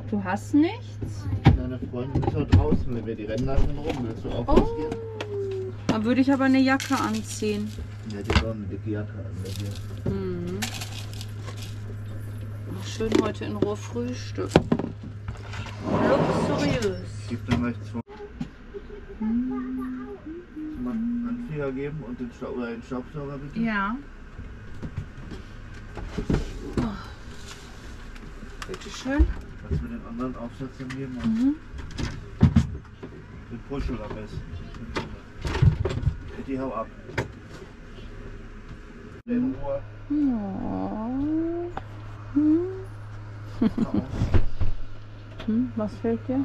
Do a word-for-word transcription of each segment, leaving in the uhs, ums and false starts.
du hast nichts? Deine Freundin ist auch draußen, wenn wir die rennen lassen rum. Willst du auch Oh. rausgehen? Da würde ich aber eine Jacke anziehen. Ja, die sollen eine dicke Jacke an. Hier. Hm. Schön heute in Ruhe Frühstück. Luxuriös. Gib dann gleich zwei. Mal einen Finger geben und den, Staub, oder den Staubsauger bitte. Ja. Oh. Bitte schön. Kannst du mir den anderen Aufsatz geben? Und Mhm. den Puschel am besten. Die hau ab. In Ruhe. Oh. Hm. Hm, was fehlt dir?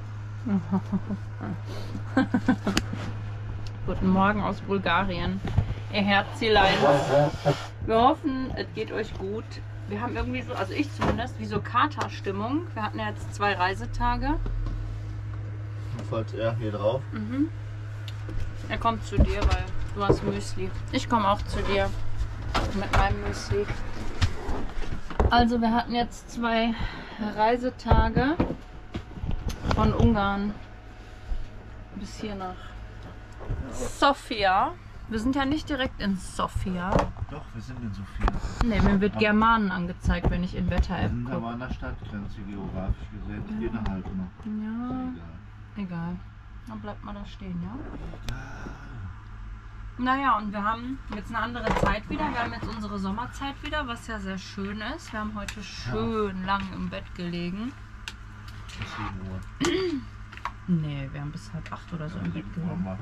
Guten Morgen aus Bulgarien, ihr Herzilein. Wir hoffen, es geht euch gut. Wir haben irgendwie so, also ich zumindest, wie so Katerstimmung. Wir hatten ja jetzt zwei Reisetage. Falls er hier drauf. Mhm. Er kommt zu dir, weil du hast Müsli. Ich komme auch zu dir mit meinem Müsli. Also wir hatten jetzt zwei Reisetage von Ungarn bis hier nach Sofia. Wir sind ja nicht direkt in Sofia. Doch, wir sind in Sofia. Ne, mir wird Germanen angezeigt, wenn ich in Wir Wetter-App sind aber gucke. an der Stadtgrenze geografisch gesehen. Ja. Innerhalb noch. Ja, Egal. egal. Dann bleibt mal da stehen, ja? Naja, und wir haben jetzt eine andere Zeit wieder. Wir haben jetzt unsere Sommerzeit wieder, was ja sehr schön ist. Wir haben heute schön lang im Bett gelegen. Bis sieben Uhr. Nee, wir haben bis halb acht oder so im Bett gelegen. Mal.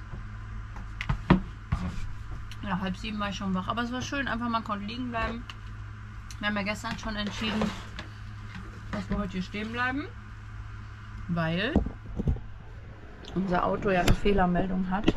Ja, halb sieben war ich schon wach. Aber es war schön, einfach man konnte liegen bleiben. Wir haben ja gestern schon entschieden, dass wir heute hier stehen bleiben. Weil unser Auto ja eine Fehlermeldung hat.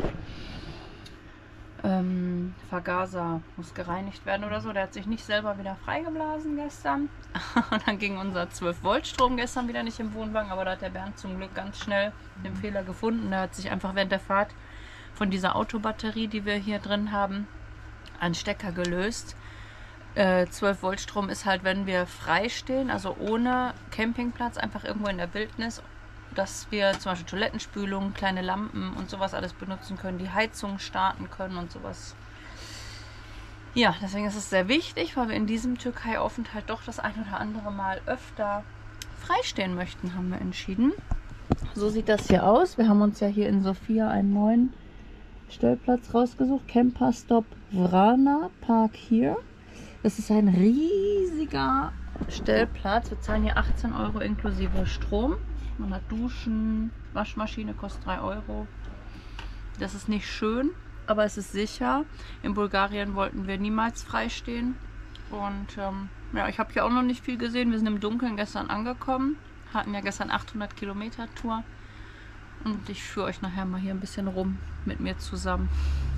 Ähm, Vergaser muss gereinigt werden oder so. Der hat sich nicht selber wieder freigeblasen gestern. Und dann ging unser zwölf Volt Strom gestern wieder nicht im Wohnwagen. Aber da hat der Bernd zum Glück ganz schnell den Fehler gefunden. Der hat sich einfach während der Fahrt von dieser Autobatterie, die wir hier drin haben, einen Stecker gelöst. Äh, zwölf Volt Strom ist halt, wenn wir frei stehen, also ohne Campingplatz, einfach irgendwo in der Wildnis, dass wir zum Beispiel Toilettenspülung, kleine Lampen und sowas alles benutzen können, die Heizung starten können und sowas. Ja, deswegen ist es sehr wichtig, weil wir in diesem Türkei-Aufenthalt doch das ein oder andere Mal öfter freistehen möchten, haben wir entschieden. So sieht das hier aus. Wir haben uns ja hier in Sofia einen neuen Stellplatz rausgesucht. Camper Stop Vrana Park hier. Das ist ein riesiger Stellplatz. Wir zahlen hier achtzehn Euro inklusive Strom. Man hat Duschen, Waschmaschine kostet drei Euro. Das ist nicht schön, aber es ist sicher. In Bulgarien wollten wir niemals freistehen. Und ähm, ja, ich habe hier auch noch nicht viel gesehen. Wir sind im Dunkeln gestern angekommen. Hatten ja gestern achthundert Kilometer Tour. Und ich führe euch nachher mal hier ein bisschen rum mit mir zusammen.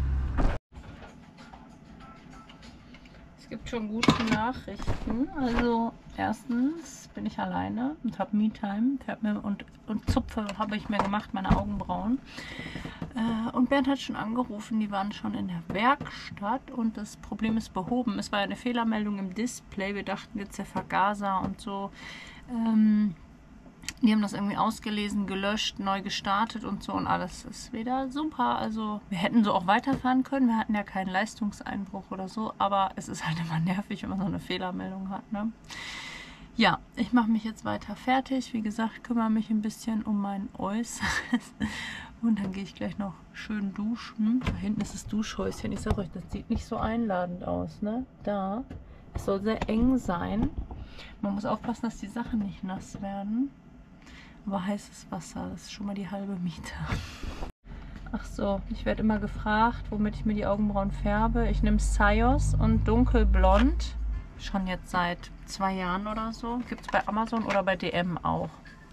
Es gibt schon gute Nachrichten. Also erstens bin ich alleine und habe Me-Time und, und Zupfe habe ich mir gemacht, meine Augenbrauen. Äh, und Bernd hat schon angerufen, die waren schon in der Werkstatt und das Problem ist behoben. Es war ja eine Fehlermeldung im Display. Wir dachten jetzt der Vergaser und so. Ähm, Die haben das irgendwie ausgelesen, gelöscht, neu gestartet und so und alles ist wieder super. Also wir hätten so auch weiterfahren können. Wir hatten ja keinen Leistungseinbruch oder so, aber es ist halt immer nervig, wenn man so eine Fehlermeldung hat, ne? Ja, ich mache mich jetzt weiter fertig. Wie gesagt, kümmere mich ein bisschen um mein Äußeres und dann gehe ich gleich noch schön duschen. Da hinten ist das Duschhäuschen. Ich sage euch, das sieht nicht so einladend aus, ne? Da. Es soll sehr eng sein. Man muss aufpassen, dass die Sachen nicht nass werden. Aber heißes Wasser, das ist schon mal die halbe Miete. Ach so, ich werde immer gefragt, womit ich mir die Augenbrauen färbe. Ich nehme Sayos und dunkelblond. Schon jetzt seit zwei Jahren oder so. Gibt es bei Amazon oder bei D M auch.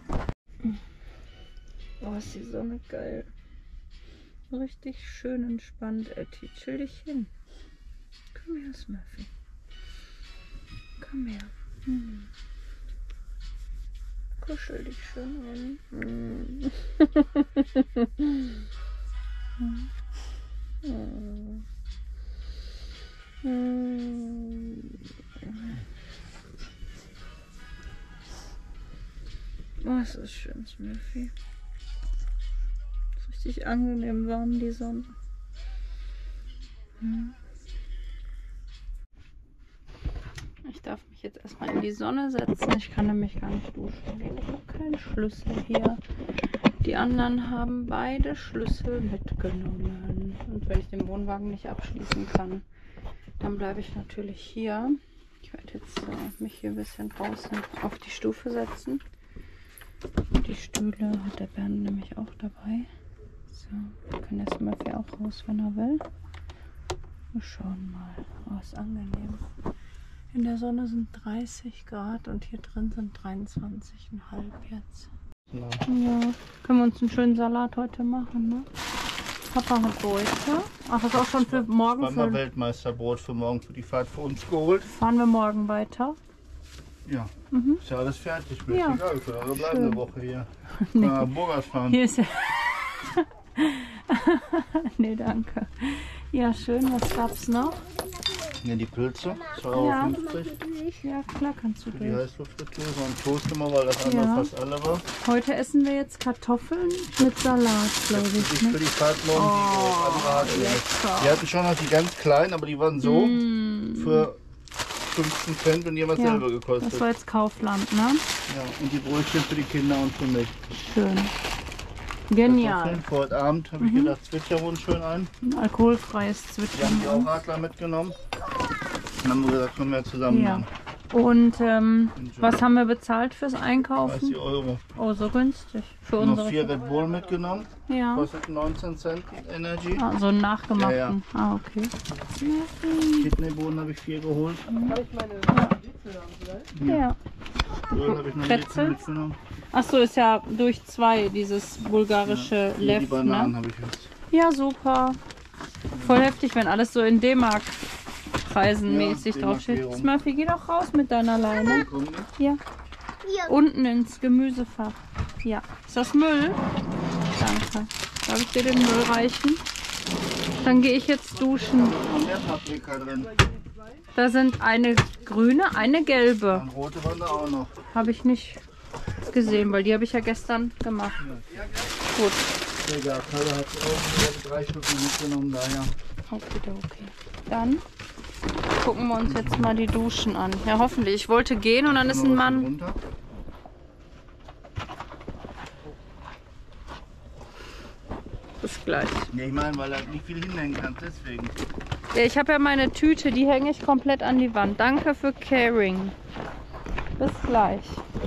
Oh, ist die Sonne geil. Richtig schön entspannt, Etty. Chill dich hin. Komm her, Smurfy. Komm her. Hm. Kuschel dich schön an. Hm. Hm. Hm. Oh, es ist schön, Smurfy. Ist richtig angenehm warm, die Sonne. Hm. Ich darf mich jetzt erstmal in die Sonne setzen. Ich kann nämlich gar nicht duschen. Ich habe keinen Schlüssel hier. Die anderen haben beide Schlüssel mitgenommen. Und wenn ich den Wohnwagen nicht abschließen kann, dann bleibe ich natürlich hier. Ich werde jetzt äh, mich hier ein bisschen draußen auf die Stufe setzen. Die Stühle hat der Bernd nämlich auch dabei. So, wir können jetzt mal hier auch raus, wenn er will. Wir schauen mal. Oh, ist angenehm. In der Sonne sind dreißig Grad und hier drin sind dreiundzwanzig Komma fünf jetzt. Ja. Ja, können wir uns einen schönen Salat heute machen, ne? Papa hat Beute. Ach, das ist auch schon für morgen. Mama Für... Weltmeisterbrot für morgen für die Fahrt für uns geholt. Fahren wir morgen weiter? Ja, Mhm. ist ja alles fertig. Mit Ja. Egal, wir können bleiben Schön. eine Woche hier. Nee. Na, Burgers fahren. Hier ist ja. Nee, danke. Ja, schön. Was gab's noch? Ja, die Pilze, zwei Euro Ja. fünfzig. Ja, klar kannst du Für die durch. Heißluftfritteuse und Toast immer, weil das andere Ja. fast alle war. Heute essen wir jetzt Kartoffeln mit Salat, glaube Ich ich. für Ne? die Fahrt morgen, die Oh, andere hatten. lecker. Die hatten schon noch die ganz kleinen, aber die waren so Mm. für fünfzehn Cent und die haben was Ja, selber gekostet. Das war jetzt Kaufland, ne? Ja, und die Brötchen für die Kinder und für mich. Schön. Genial. Kartoffeln für heute Abend habe ich Mhm. gedacht, Zwitscherhuhn schön ein. Ein alkoholfreies Die haben die auch Zwitschern. Radler mitgenommen. Dann haben wir gesagt, können wir zusammen Ja. machen. Und ähm, Und so was haben wir bezahlt fürs Einkaufen? dreißig Euro. Oh, so günstig. Für Noch unsere. vier Red Bull mitgenommen. Ja. Kostet neunzehn Cent Energy. Ah, so einen nachgemachten. Ja, ja. Ah, okay. Kidneybohnen habe ich vier geholt. Ja. Öl habe ich noch ein Brezel? Liter mitgenommen. Achso, ist ja durch zwei, dieses bulgarische Die Lev, Bananen ne? habe ich jetzt. Ja, super. Voll heftig, wenn alles so in D-Mark Preisen Ja, mäßig draufsteht. D-Mark-Währung. Smurfy, geh doch raus mit deiner Leine. Kommen die? Ja. Unten ins Gemüsefach. Ja. Ist das Müll? Danke. Darf ich dir den Müll reichen? Dann gehe ich jetzt duschen. Noch mehr Paprika drin. Da sind eine grüne, eine gelbe. Und rote waren da auch noch. Habe ich nicht gesehen, weil die habe ich ja gestern gemacht. Gut. Egal, Kalle hat auch drei Stück mitgenommen, daher. Okay, okay. Dann gucken wir uns jetzt mal die Duschen an. Ja, hoffentlich. Ich wollte gehen und dann ist ein Mann. Runter. Bis gleich. Ja, ich meine, weil er nicht viel hinhängen kann, deswegen. Ja, ich habe ja meine Tüte, die hänge ich komplett an die Wand. Danke für Caring. Bis gleich.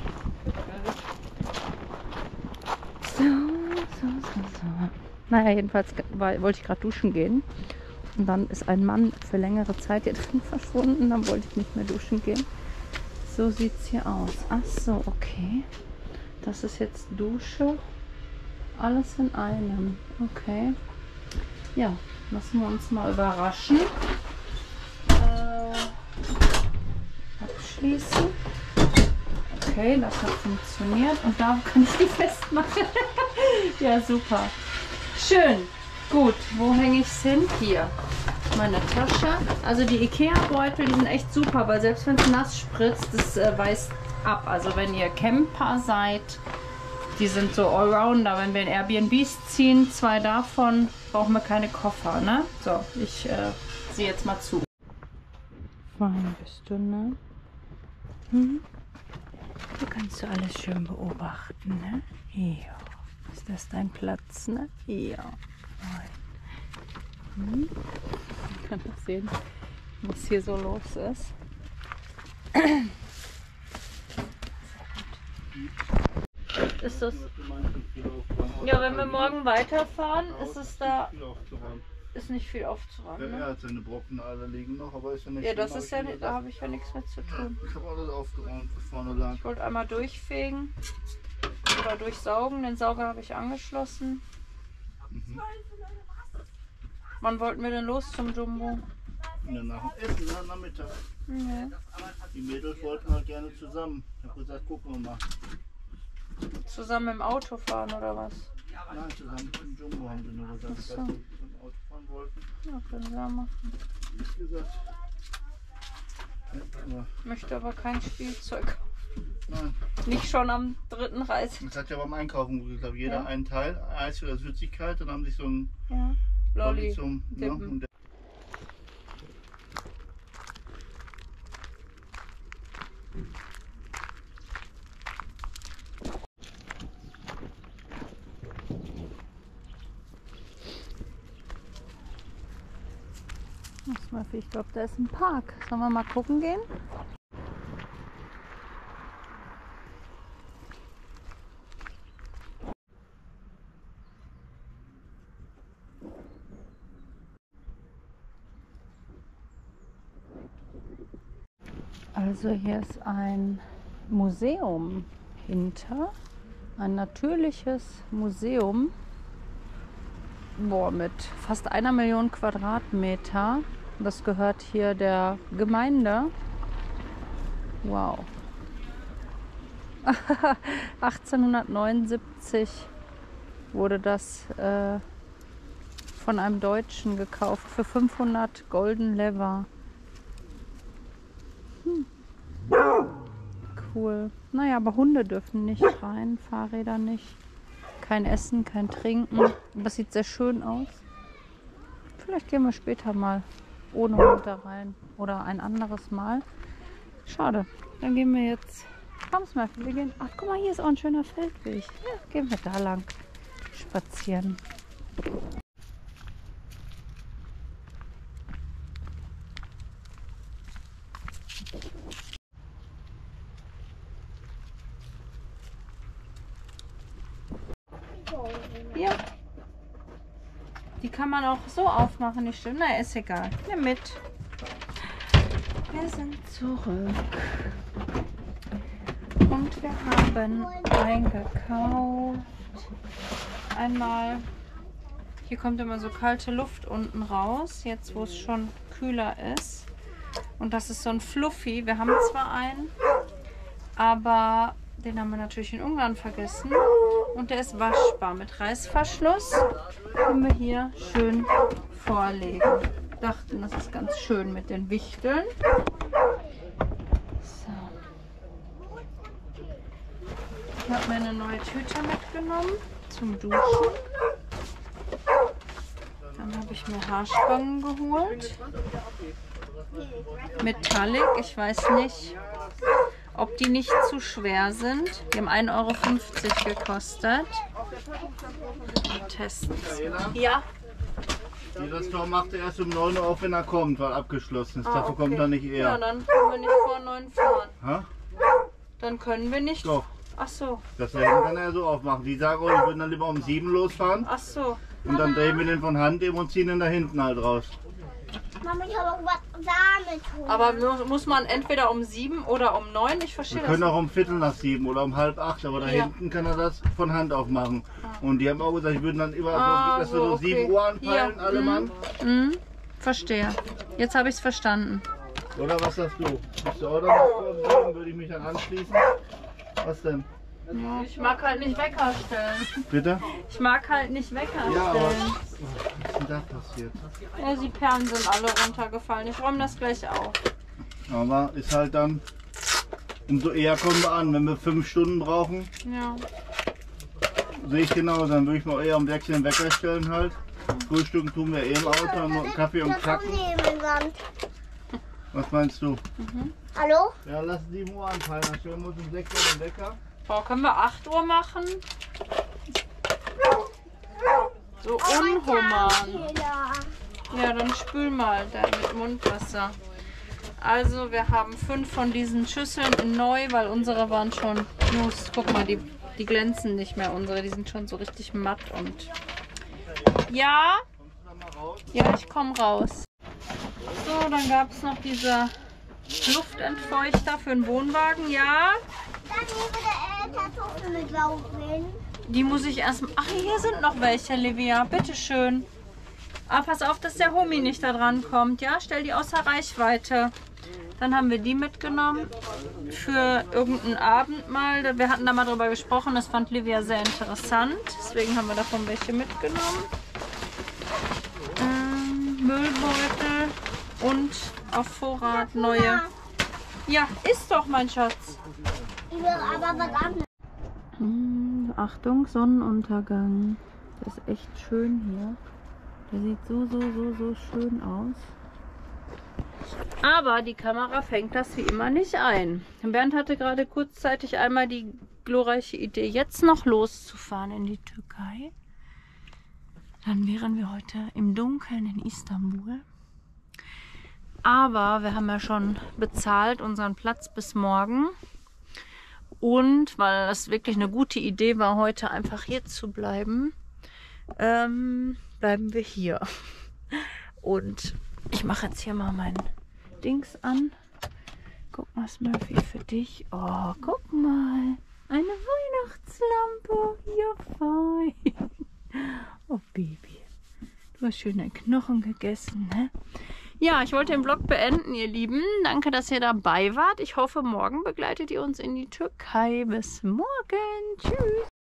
So, so, so, so. Naja, jedenfalls war, wollte ich gerade duschen gehen. Und dann ist ein Mann für längere Zeit hier drin verschwunden. Dann wollte ich nicht mehr duschen gehen. So sieht es hier aus. Ach so, okay. Das ist jetzt Dusche. Alles in einem. Okay. Ja, lassen wir uns mal überraschen. Äh, abschließen. Okay, das hat funktioniert. Und da kann ich die festmachen. Ja, super. Schön. Gut, wo hänge ich es hin? Hier. Meine Tasche. Also die Ikea-Beutel, die sind echt super, weil selbst wenn es nass spritzt, das äh, weist ab. Also wenn ihr Camper seid, die sind so Allrounder. Wenn wir in Airbnbs ziehen, zwei davon, brauchen wir keine Koffer, ne? So, ich äh, sehe jetzt mal zu. Fein bist du, ne? Hm? Du kannst du alles schön beobachten, ne? Ja. Ist das dein Platz, ne? Ja. Hm? Ich kann das sehen, was hier so los ist. Ist das... Ja, wenn wir morgen weiterfahren, ist es da... Ist nicht viel aufzuräumen, Ja, er ne? hat seine Brocken alle liegen noch, aber ist ja nicht Ja, schlimm, das hab ist ich ja ihm nicht, gesagt. da habe ich ja nichts mehr zu tun. Ich habe alles aufgeräumt, was vorne lag. Ich wollte einmal durchfegen oder durchsaugen. Den Sauger habe ich angeschlossen. Mhm. Wann wollten wir denn los zum Jumbo? Ja, nach dem Essen, nach Nachmittag. Nee. Die Mädels wollten halt gerne zusammen. Ich habe gesagt, gucken wir mal. Zusammen im Auto fahren oder was? Nein, zusammen im Jumbo haben sie nur gesagt, Ach so. dass sie im Auto fahren wollten. Ja, können wir machen. Ich gesagt. Ja, aber Möchte aber kein Spielzeug. nein. Nicht schon am dritten Reis. Das hat ja beim Einkaufen geklappt. Jeder Ja. einen Teil, Eis für das Süßigkeit, dann haben sich so ein Ja. Lolli. Zum, ne? Dippen. Und Ich glaube, da ist ein Park. Sollen wir mal gucken gehen? Also hier ist ein Museum hinter. Ein natürliches Museum. Boah, mit fast einer Million Quadratmeter. Das gehört hier der Gemeinde. Wow. achtzehnhundertneunundsiebzig wurde das äh, von einem Deutschen gekauft für fünfhundert Golden Lever. Hm. Cool. Naja, aber Hunde dürfen nicht rein, Fahrräder nicht. Kein Essen, kein Trinken. Das sieht sehr schön aus. Vielleicht gehen wir später mal ohne Hund da rein. Oder ein anderes Mal. Schade. Dann gehen wir jetzt. Komm's mal, wir gehen. Ach, guck mal, hier ist auch ein schöner Feldweg. Ja, gehen wir da lang spazieren. Ja. Die kann man auch so aufmachen, die stimmt. Na, ist egal. Nimm mit. Wir sind zurück. Und wir haben eingekauft. Einmal, hier kommt immer so kalte Luft unten raus, jetzt wo es schon kühler ist. Und das ist so ein Fluffy. Wir haben zwar einen, aber den haben wir natürlich in Ungarn vergessen. Und der ist waschbar mit Reißverschluss. Können wir hier schön vorlegen. Dachten, das ist ganz schön mit den Wichteln. So. Ich habe mir eine neue Tüte mitgenommen zum Duschen. Dann habe ich mir Haarspangen geholt. Metallic, ich weiß nicht, ob die nicht zu schwer sind. Die haben ein Euro fünfzig gekostet. Testen. Ja. das Tor macht er erst um neun Uhr auf, wenn er kommt, weil abgeschlossen ist. Ah, Dafür okay. kommt er nicht eher. Ja, dann können wir nicht vor neun fahren. Ha? Dann können wir nicht. Doch. Ach so. Das da hinten kann er so aufmachen. Die sagen, oh, die würden dann lieber um sieben losfahren. Ach so. Und dann drehen wir den von Hand eben und ziehen ihn da hinten halt raus. Mama, ich habe auch was damit tun. Aber mu- muss man entweder um sieben oder um neun? Ich verstehe Wir das können nicht. auch um Viertel nach sieben oder um halb acht, aber da Ja. hinten kann er das von Hand aufmachen. Und die haben auch gesagt, die würden dann immer Ah, so, dass wir so, so okay. sieben Uhr anpeilen, Ja. alle Mhm. Mann. Mhm. Verstehe. Jetzt habe ich es verstanden. Oder was sagst du? Bist du auch noch vor sieben, würde ich mich dann anschließen. Was denn? Ja, ich mag halt nicht Wecker stellen. Bitte? Ich mag halt nicht Wecker Ja, aber stellen. was ist denn da passiert? Ja, die Perlen sind alle runtergefallen. Ich räume das gleich auf. Aber ist halt dann, umso eher kommen wir an. Wenn wir fünf Stunden brauchen, Ja. sehe ich genau, dann würde ich mal eher um sechs den Wecker stellen halt. Frühstücken tun wir eh im Auto, nur einen Kaffee und Kacken. Was meinst du? Hallo? Ja, lass sieben Uhr anfallen, dann stellen wir uns um sechs Uhr den Wecker. Boah, können wir acht Uhr machen? So unhuman. Ja, dann spül mal da mit Mundwasser. Also wir haben fünf von diesen Schüsseln in neu, weil unsere waren schon Nuss. Guck mal, die, die glänzen nicht mehr unsere. Die sind schon so richtig matt und... Ja? Ja, ich komme raus. So, dann gab es noch diese Luftentfeuchter für den Wohnwagen. Ja? Dann nehmen wir Kartoffeln mit Laufen. Die muss ich erst... Ach, hier sind noch welche, Livia. Bitteschön. Aber pass auf, dass der Homie nicht da dran kommt. Ja, stell die außer Reichweite. Dann haben wir die mitgenommen für irgendeinen Abend mal. Wir hatten da mal drüber gesprochen. Das fand Livia sehr interessant. Deswegen haben wir davon welche mitgenommen. Ähm, Müllbeutel und auf Vorrat neue. Ja, ist doch, mein Schatz. Ich Ich will aber was anderes. Hm, Achtung, Sonnenuntergang. Das ist echt schön hier. Der sieht so, so, so, so schön aus. Aber die Kamera fängt das wie immer nicht ein. Bernd hatte gerade kurzzeitig einmal die glorreiche Idee, jetzt noch loszufahren in die Türkei. Dann wären wir heute im Dunkeln in Istanbul. Aber wir haben ja schon bezahlt unseren Platz bis morgen. Und weil das wirklich eine gute Idee war, heute einfach hier zu bleiben, ähm, bleiben wir hier. Und ich mache jetzt hier mal mein Dings an. Guck mal, Smurfy, für dich. Oh, guck mal. Eine Weihnachtslampe. Ja, fein. Oh, Baby. Du hast schön deinen Knochen gegessen, ne? Ja, ich wollte den Vlog beenden, ihr Lieben. Danke, dass ihr dabei wart. Ich hoffe, morgen begleitet ihr uns in die Türkei. Bis morgen. Tschüss.